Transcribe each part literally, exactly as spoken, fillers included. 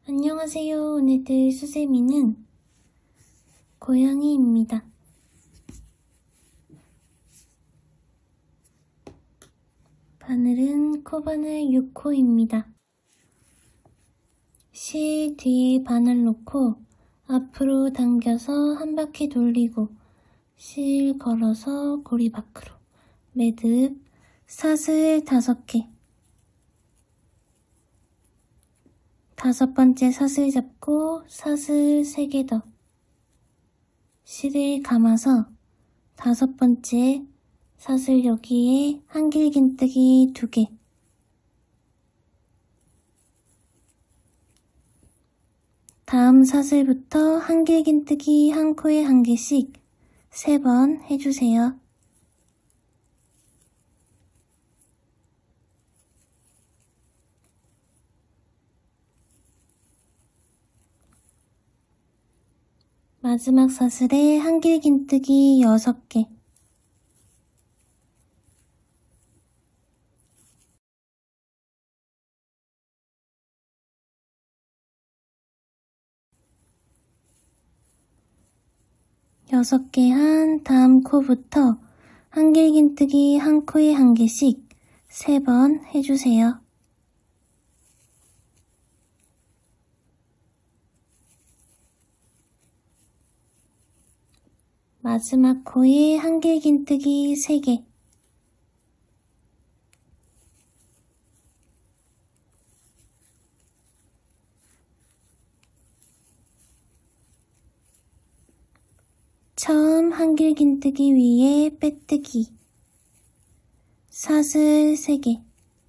안녕하세요. 오늘들 수세미는 고양이입니다. 바늘은 코바늘 육 호입니다. 실 뒤에 바늘 놓고 앞으로 당겨서 한 바퀴 돌리고 실 걸어서 고리 밖으로 매듭 사슬 다섯 개 다섯 번째 사슬 잡고 사슬 세 개 더 실을 감아서 다섯 번째 사슬 여기에 한길긴뜨기 두 개 다음 사슬부터 한길긴뜨기 한 코에 한 개씩 세 번 해주세요. 마지막 사슬에 한길긴뜨기 여섯 개 여섯 개 한 다음 코부터 한길긴뜨기 한 코에 한 개씩 세 번 해주세요. 마지막 코에 한길긴뜨기 세 개 처음 한길긴뜨기 위에 빼뜨기 사슬 세 개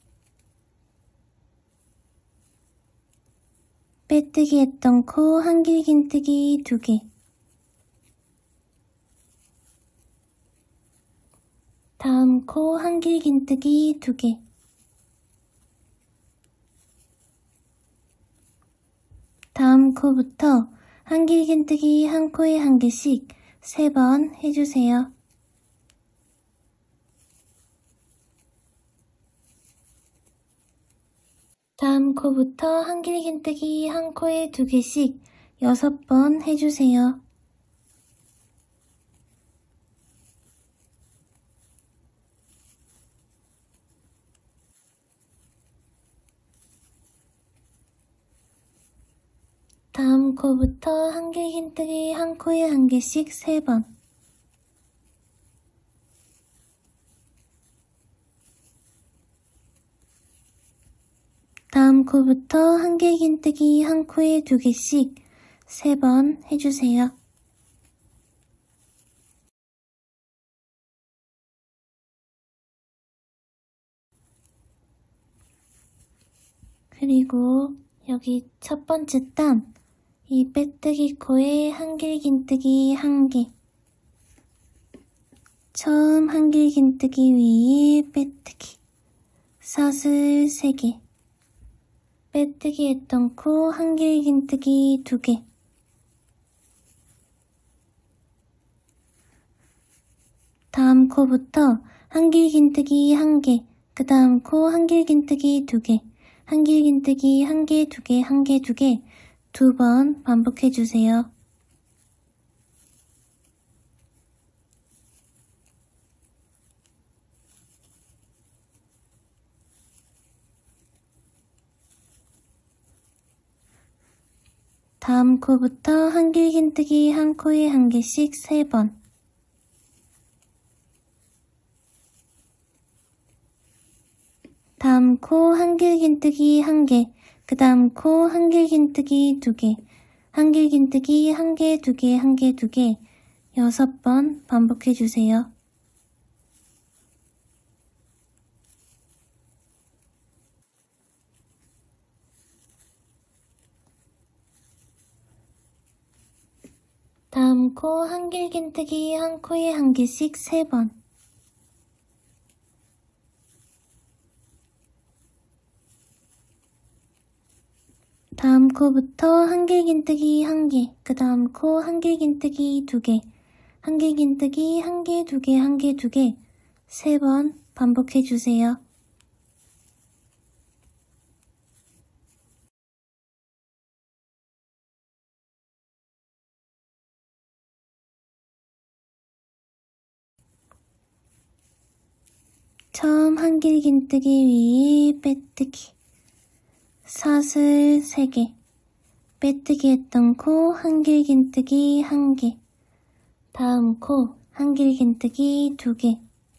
빼뜨기 했던 코 한길긴뜨기 두 개 다음 코 한길긴뜨기 두 개 다음 코부터 한길긴뜨기 한 코에 한 개씩 세 번 해주세요. 다음 코부터 한길긴뜨기 한 코에 두 개씩 여섯 번 해주세요. 다음 코부터 한길긴뜨기 한 코에 한 개씩 세 번 다음 코부터 한길긴뜨기 한 코에 두 개씩 세 번 해주세요. 그리고 여기 첫 번째 단 이 빼뜨기 코에 한길긴뜨기 한 개 처음 한길긴뜨기 위에 빼뜨기 사슬 세 개 빼뜨기 했던 코 한길긴뜨기 두 개 다음 코부터 한길긴뜨기 한 개 그 다음 코 한길긴뜨기 두 개 한길긴뜨기 한 개, 두 개, 한 개, 두 개 두 번 반복해주세요. 다음 코부터 한길긴뜨기 한 코에 한 개씩 세 번 다음 코 한길긴뜨기 한 개 그 다음 코 한길긴뜨기 두 개 한길긴뜨기 한 개, 두 개, 한 개, 두 개 여섯 번 반복해주세요. 다음 코 한길긴뜨기 한 코에 한 개씩 세 번 다음 코부터 한길긴뜨기 한 개, 그 다음 코 한길긴뜨기 두 개, 한길긴뜨기 한 개, 두 개, 한 개, 두 개, 세 번 반복해주세요. 처음 한길긴뜨기 위 빼뜨기. 사슬 세 개. 빼뜨기 했던 코 한길긴뜨기 한 개. 다음 코 한길긴뜨기 두 개.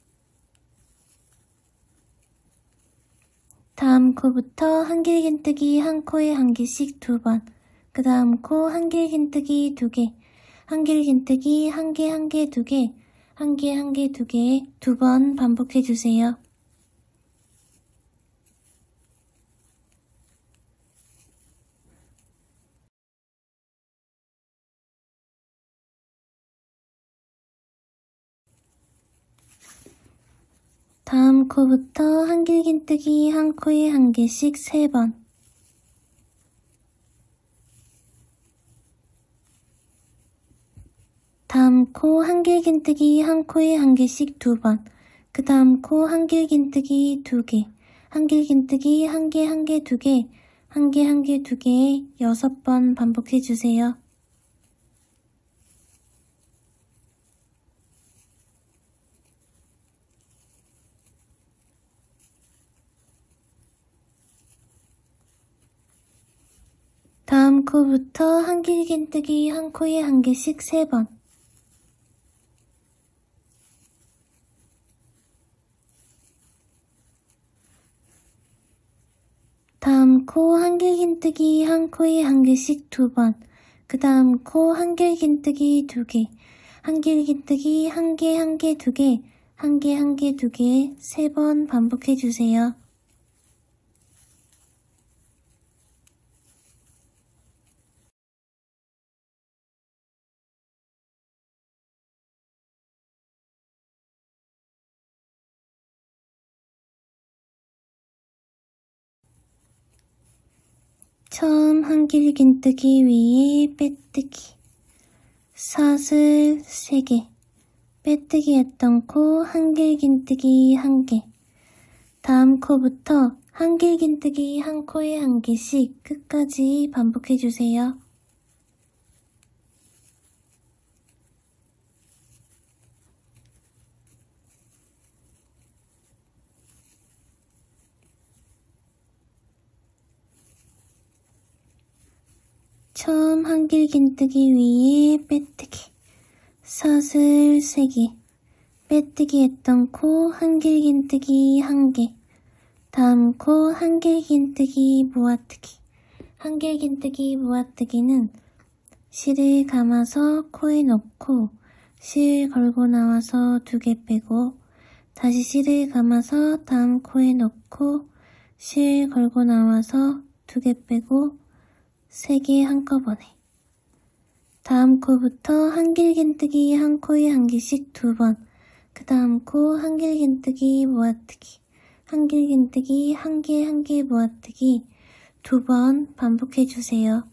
다음 코부터 한길긴뜨기 한 코에 한 개씩 두 번. 그 다음 코 한길긴뜨기 두 개. 한길긴뜨기 한 개, 한 개, 두 개. 한 개, 한 개, 두 개. 두 번 반복해주세요. 다음 코부터 한길긴뜨기 한 코에 한 개씩 세 번. 다음 코 한길긴뜨기 한 코에 한 개씩 두 번. 그 다음 코 한길긴뜨기 두 개. 한길긴뜨기 한 개, 한 개, 두 개. 한 개, 한 개, 두 개. 여섯 번 반복해주세요. 다음 코부터 한길긴뜨기 한 코에 한 개씩 세 번. 다음 코 한길긴뜨기 한 코에 한 개씩 두 번. 그 다음 코 한길긴뜨기 두 개. 한길긴뜨기 한 개, 한 개, 두 개. 한 개, 한 개, 두 개. 세 번 반복해주세요. 처음 한길긴뜨기 위에 빼뜨기. 사슬 세 개. 빼뜨기 했던 코 한길긴뜨기 한 개. 다음 코부터 한길긴뜨기 한 코에 한 개씩 끝까지 반복해주세요. 처음 한길긴뜨기 위에 빼뜨기. 사슬 세 개. 빼뜨기 했던 코 한길긴뜨기 한 개. 다음 코 한길긴뜨기 모아뜨기. 한길긴뜨기 모아뜨기는 실을 감아서 코에 넣고 실 걸고 나와서 두 개 빼고 다시 실을 감아서 다음 코에 넣고 실 걸고 나와서 두 개 빼고 세 개 한꺼번에. 다음 코부터 한길긴뜨기 한 코에 한 개씩 두 번. 그 다음 코 한길긴뜨기 모아뜨기. 한길긴뜨기 한 개, 한 개 모아뜨기 두 번 반복해주세요.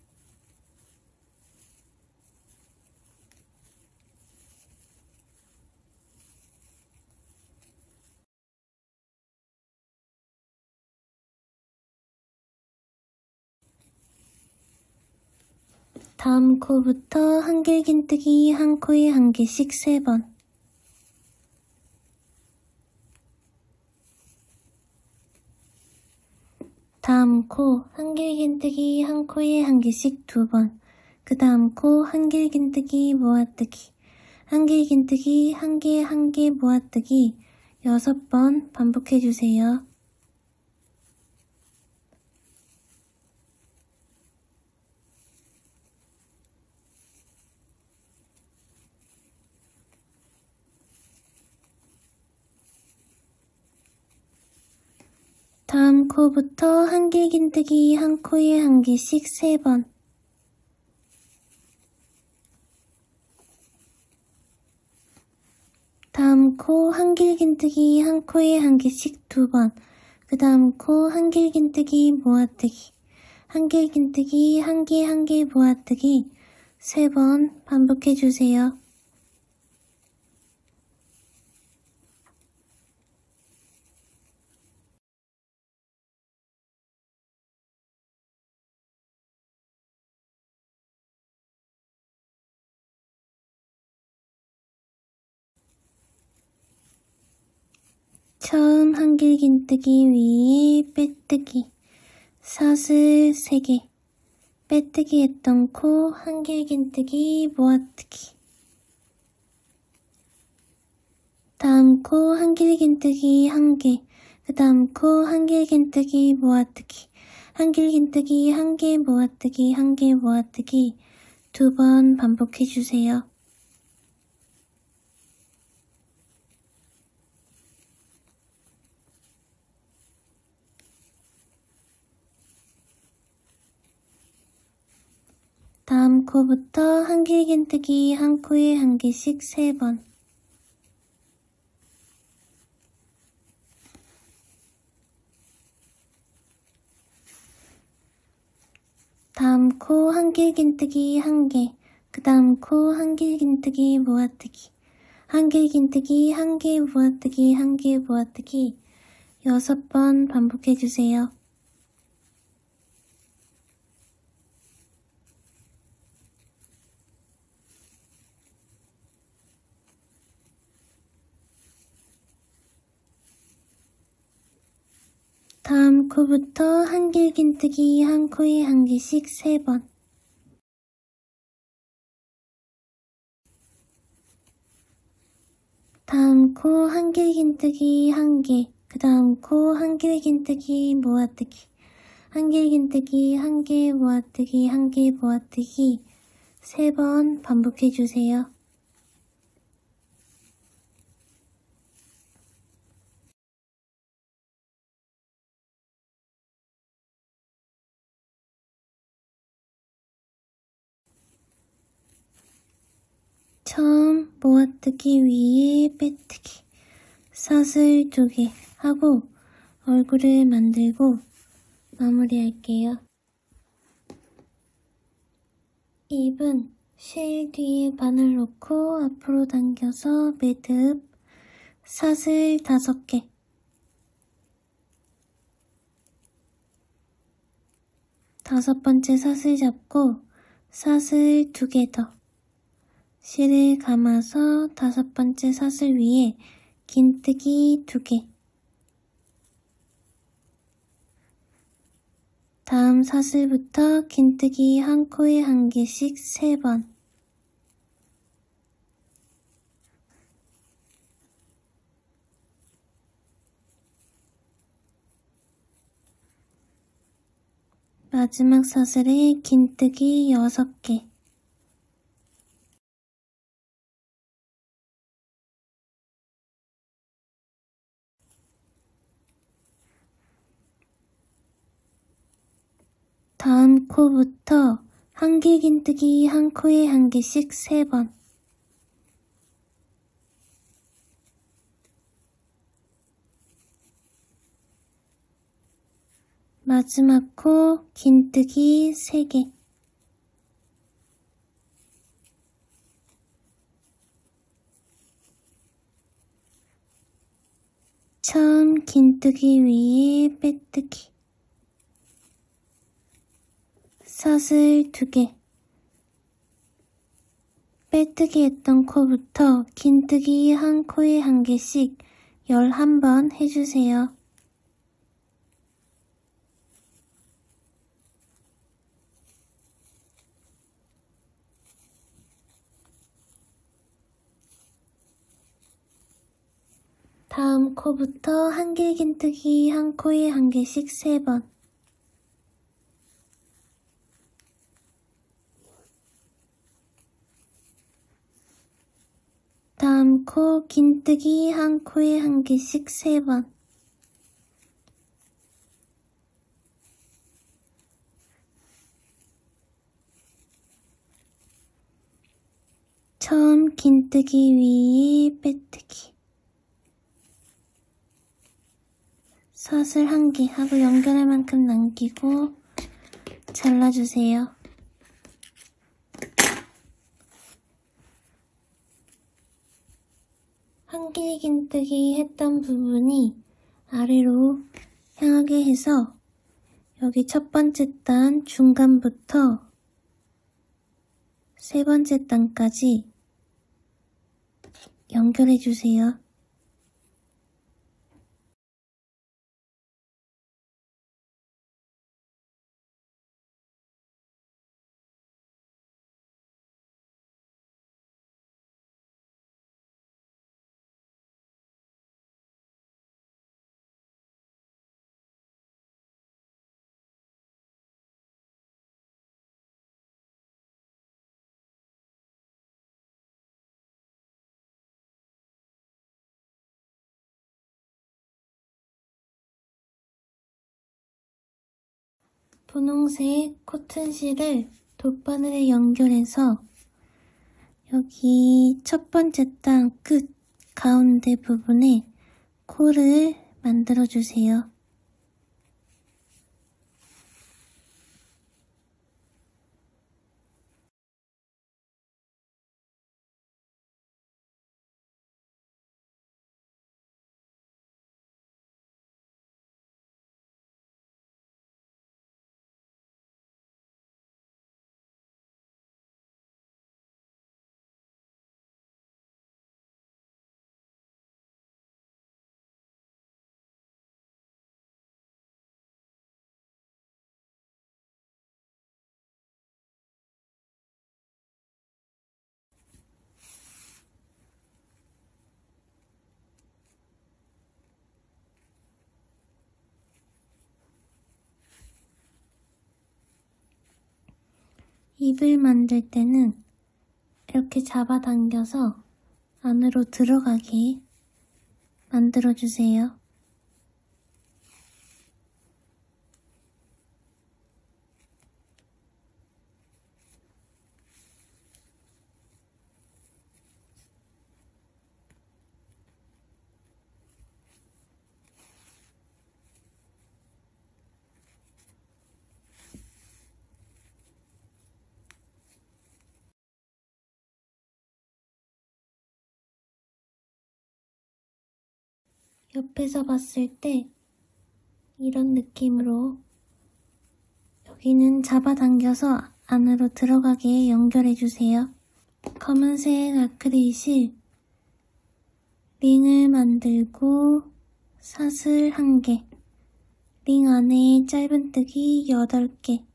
다음 코부터 한길긴뜨기 한 코에 한 개씩 세 번. 다음 코 한길긴뜨기 한 코에 한 개씩 두 번. 그 다음 코 한길긴뜨기 모아뜨기. 한길긴뜨기 한 개, 한 개 모아뜨기 여섯 번 반복해주세요. 다음 코부터 한길긴뜨기 한 코에 한 개씩 세 번. 다음 코 한길긴뜨기 한 코에 한 개씩 두 번. 그 다음 코 한길긴뜨기 모아뜨기. 한길긴뜨기 한 개, 한 개 모아뜨기 세 번 반복해주세요. 처음 한길긴뜨기 위에 빼뜨기, 사슬 세 개, 빼뜨기 했던 코 한길긴뜨기 모아뜨기. 다음 코 한길긴뜨기 한 개, 그 다음 코 한길긴뜨기 모아뜨기, 한길긴뜨기 한 개 모아뜨기 한 개 모아뜨기 두 번 반복해주세요. 다음 코부터 한길긴뜨기 한 코에 한 개씩 세 번. 다음 코 한길긴뜨기 한 개, 그 다음 코 한길긴뜨기 모아뜨기, 한길긴뜨기 한 개 모아뜨기 한 개 모아뜨기 여섯 번 반복해주세요. 다음 코부터 한길긴뜨기 한 코에 한 개씩 세 번. 다음 코 한길긴뜨기 한 개, 그 다음 코 한길긴뜨기 모아뜨기, 한길긴뜨기 한 개 모아뜨기 한 개 모아뜨기 세 번 반복해주세요. 처음 모아뜨기 위에 빼뜨기, 사슬 두 개 하고 얼굴을 만들고 마무리할게요. 입은 실 뒤에 바늘 놓고 앞으로 당겨서 매듭, 사슬 다섯 개, 다섯 번째 사슬 잡고 사슬 두 개 더, 실을 감아서 다섯 번째 사슬 위에 긴뜨기 두 개, 다음 사슬부터 긴뜨기 한 코에 한 개씩 세 번. 마지막 사슬에 긴뜨기 여섯 개. 다음 코부터 한길긴뜨기 한 코에 한 개씩 세 번. 마지막 코 긴뜨기 세 개. 처음 긴뜨기 위에 빼뜨기, 사슬 두 개, 빼뜨기 했던 코부터 긴뜨기 한 코에 한 개씩 열한 번 해주세요. 다음 코부터 한길긴뜨기 한 코에 한 개씩 세 번. 다음 코 긴뜨기 한 코에 한 개씩 세 번. 처음 긴뜨기 위에 빼뜨기, 사슬 한 개 하고 연결할 만큼 남기고 잘라주세요. 한길긴뜨기 했던 부분이 아래로 향하게 해서 여기 첫 번째 단 중간부터 세 번째 단까지 연결해주세요. 분홍색 코튼실을 돗바늘에 연결해서 여기 첫 번째 땅 끝 가운데 부분에 코를 만들어주세요. 잎을 만들 때는 이렇게 잡아당겨서 안으로 들어가게 만들어주세요. 옆에서 봤을 때 이런 느낌으로 여기는 잡아당겨서 안으로 들어가게 연결해주세요. 검은색 아크릴실 링을 만들고 사슬 한 개, 링 안에 짧은뜨기 여덟 개,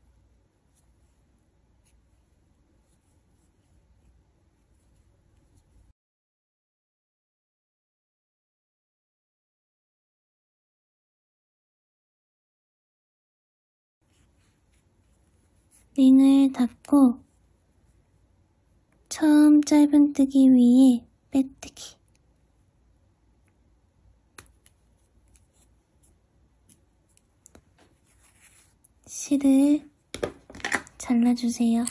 링을 닫고 처음 짧은뜨기 위에 빼뜨기, 실을 잘라주세요.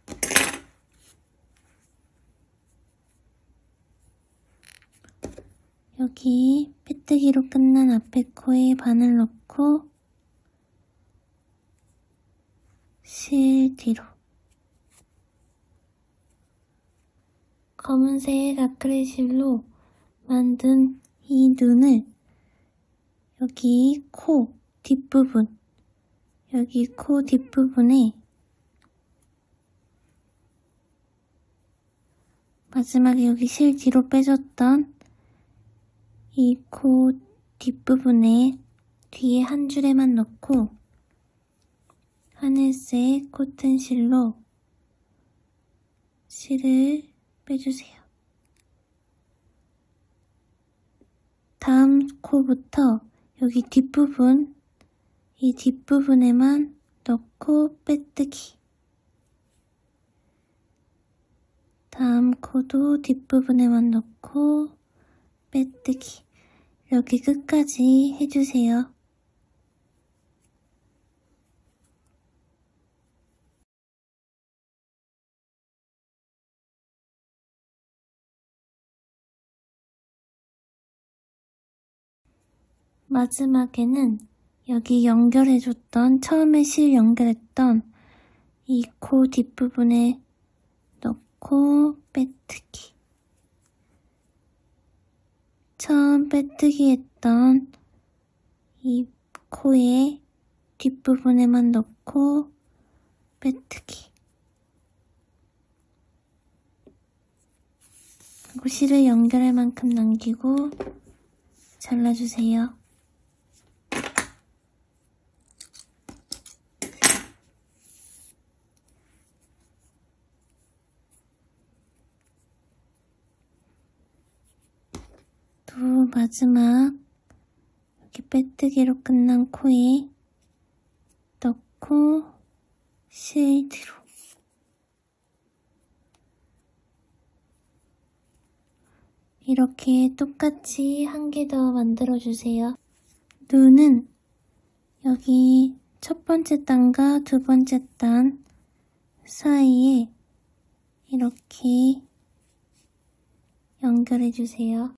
여기 빼뜨기로 끝난 앞에 코에 바늘 넣고 실 뒤로, 검은색 아크릴실로 만든 이 눈을 여기 코 뒷부분, 여기 코 뒷부분에 마지막에 여기 실 뒤로 빼줬던 이 코 뒷부분에 뒤에 한 줄에만 넣고 하늘색 코튼실로 실을 빼주세요. 다음 코부터 여기 뒷부분, 이 뒷부분에만 넣고 빼뜨기, 다음 코도 뒷부분에만 넣고 빼뜨기, 여기 끝까지 해주세요. 마지막에는 여기 연결해줬던, 처음에 실 연결했던 이 코 뒷부분에 넣고 빼뜨기, 처음 빼뜨기 했던 이 코의 뒷부분에만 넣고 빼뜨기, 그리고 실을 연결할 만큼 남기고 잘라주세요. 또 마지막 여기 빼뜨기로 끝난 코에 넣고 실 뒤로, 이렇게 똑같이 한 개 더 만들어주세요. 눈은 여기 첫 번째 단과 두 번째 단 사이에 이렇게 연결해 주세요.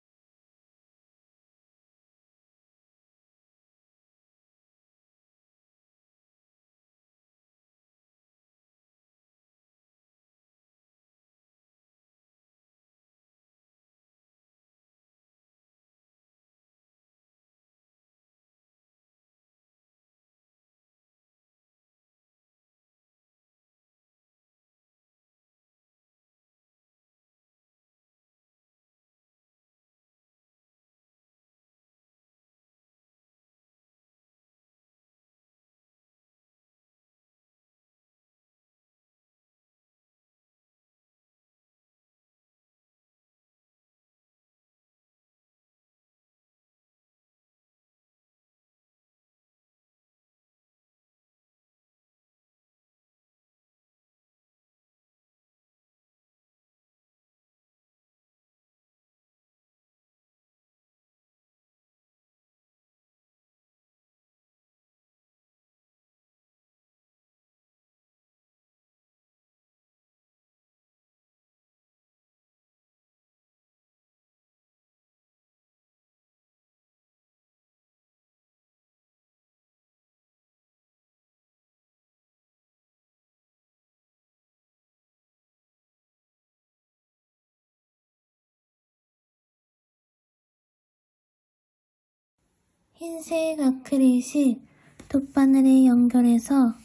흰색 아크릴실 돗바늘에 연결해서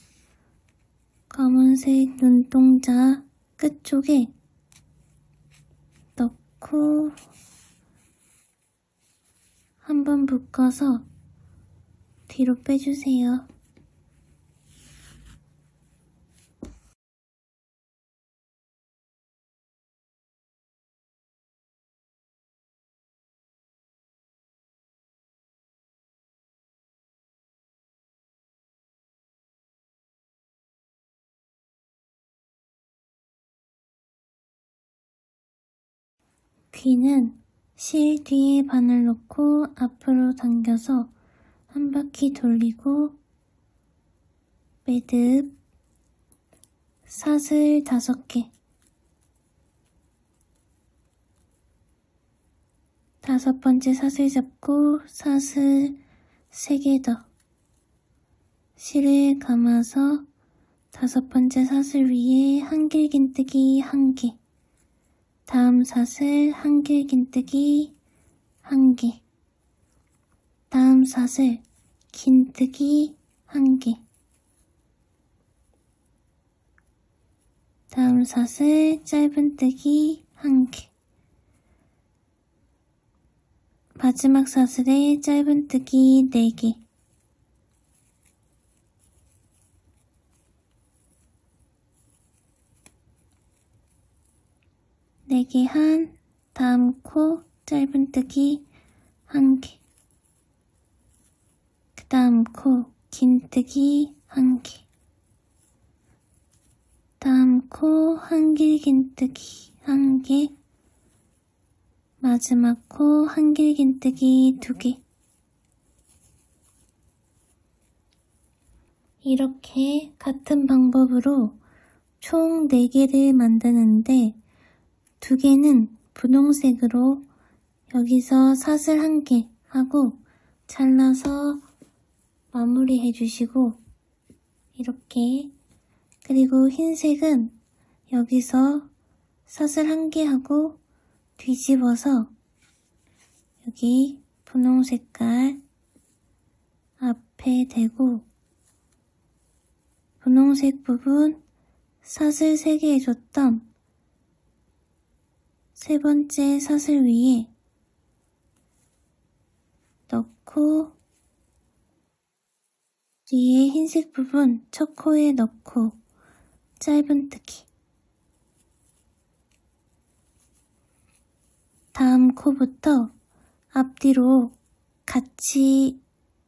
검은색 눈동자 끝쪽에 넣고 한번 묶어서 뒤로 빼주세요. 귀는 실 뒤에 바늘 놓고 앞으로 당겨서 한 바퀴 돌리고 매듭 사슬 다섯 개 다섯 번째 사슬 잡고 사슬 세 개 더 실을 감아서 다섯 번째 사슬 위에 한길긴뜨기 한 개 다음 사슬 한길긴뜨기 한 개 다음 사슬 긴뜨기 한 개 다음 사슬 짧은뜨기 한 개 마지막 사슬에 짧은뜨기 네 개 네 개 한, 다음 코 짧은뜨기 한 개 그 다음 코 긴뜨기 한 개 다음 코 한길긴뜨기 한 개 마지막 코 한길긴뜨기 두 개 이렇게 같은 방법으로 총 네 개를 만드는데 두 개는 분홍색으로 여기서 사슬 한 개 하고 잘라서 마무리 해주시고 이렇게 그리고 흰색은 여기서 사슬 한 개 하고 뒤집어서 여기 분홍 색깔 앞에 대고 분홍색 부분 사슬 세 개 해줬던 세 번째 사슬 위에 넣고 뒤에 흰색 부분 첫 코에 넣고 짧은뜨기 다음 코부터 앞뒤로 같이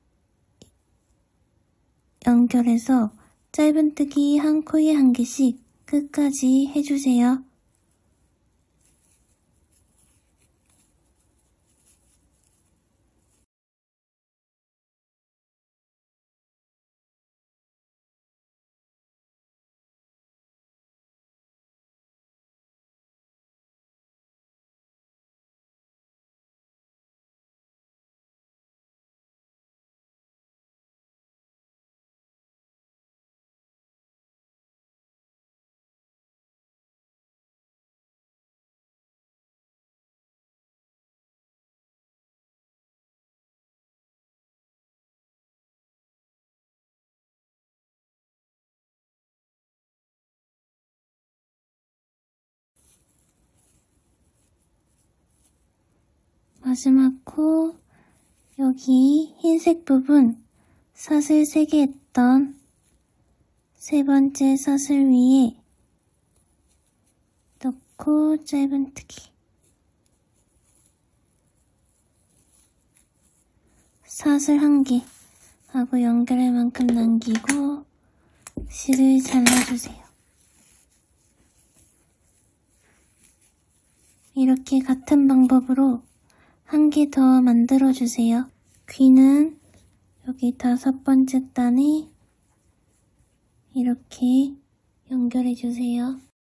연결해서 짧은뜨기 한 코에 한 개씩 끝까지 해주세요. 마지막 코 여기 흰색 부분 사슬 세 개 했던 세 번째 사슬 위에 넣고 짧은뜨기 사슬 한 개 하고 연결할 만큼 남기고 실을 잘라주세요. 이렇게 같은 방법으로 한 개 더 만들어주세요. 귀는 여기 다섯 번째 단에 이렇게 연결해주세요.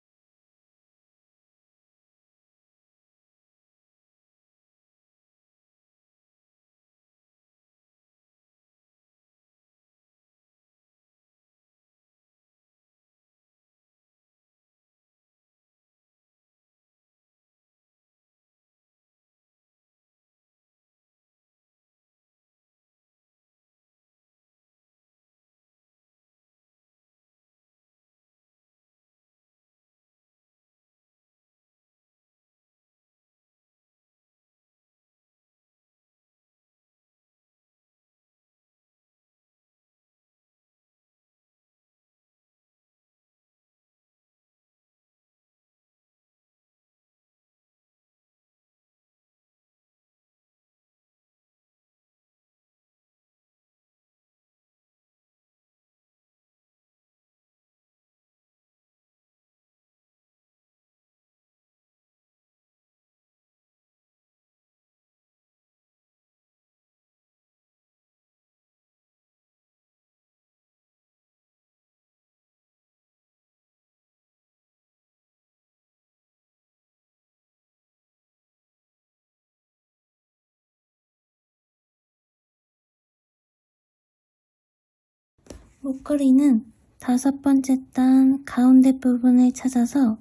목걸이는 다섯 번째 단 가운데 부분을 찾아서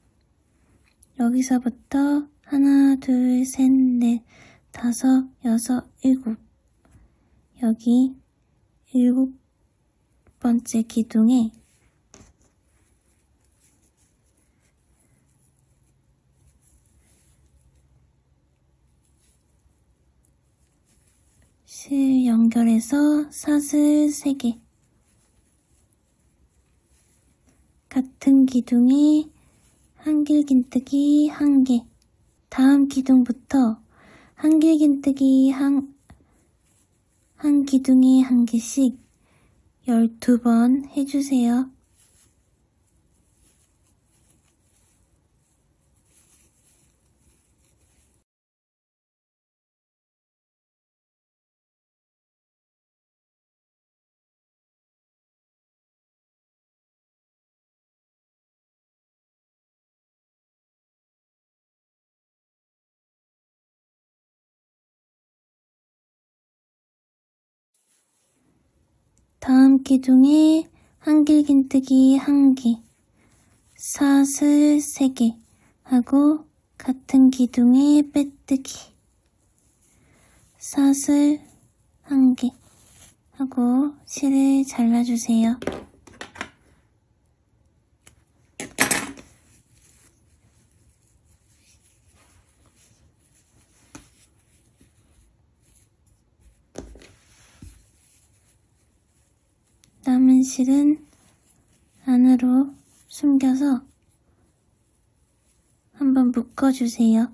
여기서부터 하나, 둘, 셋, 넷, 다섯, 여섯, 일곱 여기 일곱 번째 기둥에 실 연결해서 사슬 세 개 같은 기둥에 한길긴뜨기 한 개 다음 기둥부터 한길긴뜨기 한, 한 기둥에 한 개씩 열두 번 해주세요. 다음 기둥에 한길긴뜨기 한 개, 사슬 세 개 하고 같은 기둥에 빼뜨기, 사슬 한 개 하고 실을 잘라주세요. 남은 실은 안으로 숨겨서 한번 묶어주세요.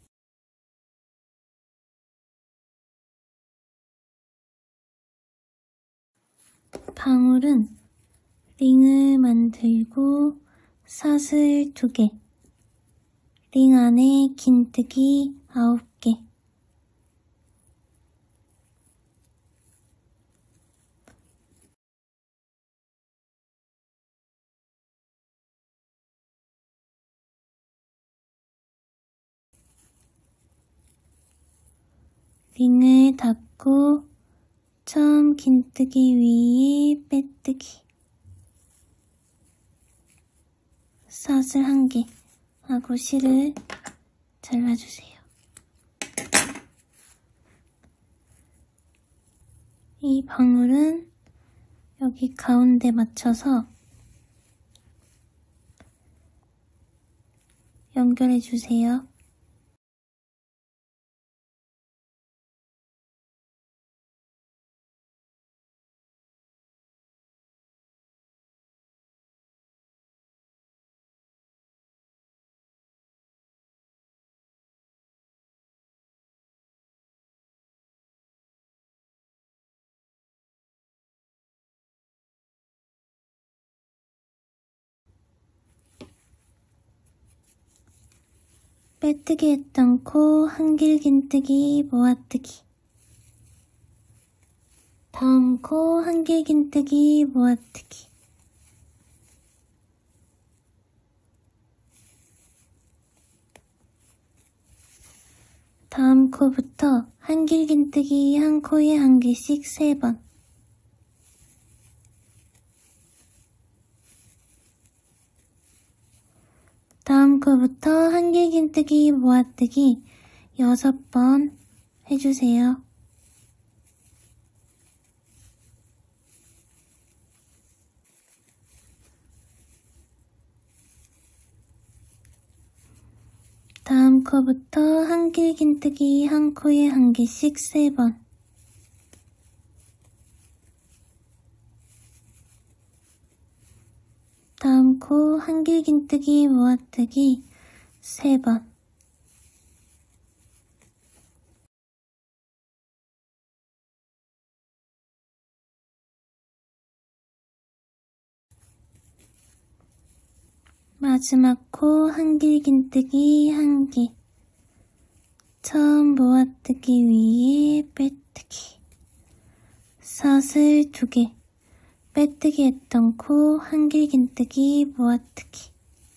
방울은 링을 만들고 사슬 두 개, 링 안에 긴뜨기 아홉 개, 링을 닫고 처음 긴뜨기 위에 빼뜨기, 사슬 한 개 하고 실을 잘라주세요. 이 방울은 여기 가운데 맞춰서 연결해주세요. 빼뜨기 했던 코 한길긴뜨기 모아뜨기. 다음 코 한길긴뜨기 모아뜨기. 다음 코부터 한길긴뜨기 한 코에 한 개씩 세 번. 다음 코부터 한길긴뜨기 모아뜨기 여섯 번 해주세요. 다음 코부터 한길긴뜨기 한 코에 한 개씩 세 번. 다음 코 한길긴뜨기 모아뜨기 세 번. 마지막 코 한길긴뜨기 한 개. 처음 모아뜨기 위에 빼뜨기. 사슬 두 개. 빼뜨기 했던 코 한길긴뜨기 모아뜨기.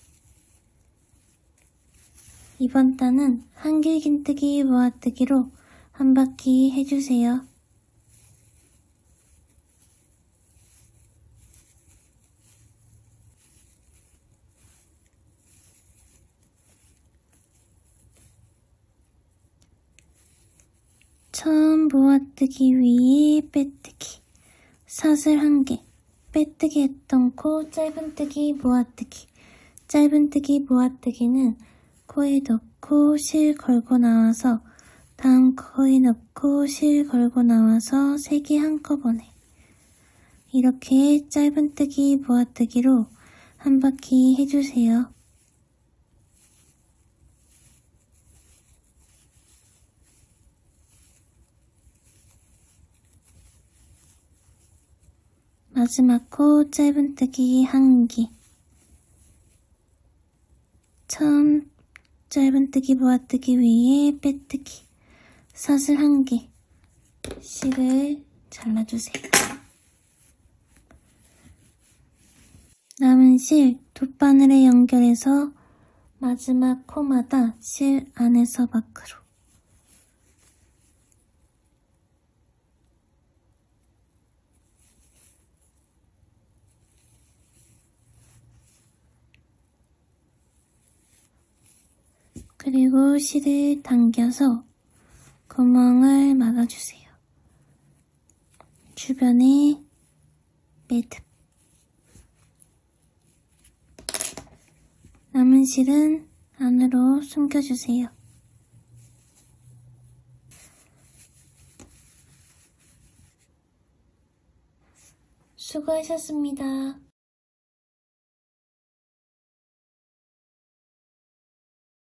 이번 단은 한길긴뜨기 모아뜨기로 한 바퀴 해주세요. 처음 모아뜨기 위에 빼뜨기. 사슬 한 개. 빼뜨기 했던 코 짧은뜨기 모아뜨기. 짧은뜨기 모아뜨기는 코에 넣고 실 걸고 나와서 다음 코에 넣고 실 걸고 나와서 세 개 한꺼번에. 이렇게 짧은뜨기 모아뜨기로 한 바퀴 해주세요. 마지막 코 짧은뜨기 한 개. 처음 짧은뜨기 모아뜨기 위에 빼뜨기. 사슬 한 개. 실을 잘라주세요. 남은 실 돗바늘에 연결해서 마지막 코마다 실 안에서 밖으로. 그리고 실을 당겨서 구멍을 막아주세요. 주변에 매듭. 남은 실은 안으로 숨겨주세요. 수고하셨습니다.